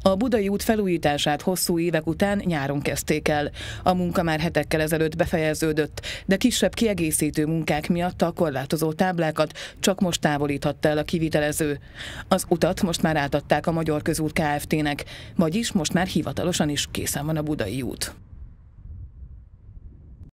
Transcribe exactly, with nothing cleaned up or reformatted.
A Budai út felújítását hosszú évek után nyáron kezdték el. A munka már hetekkel ezelőtt befejeződött, de kisebb kiegészítő munkák miatt a korlátozó táblákat csak most távolíthatta el a kivitelező. Az utat most már átadták a Magyar Közút Kft-nek, vagyis most már hivatalosan is készen van a Budai út.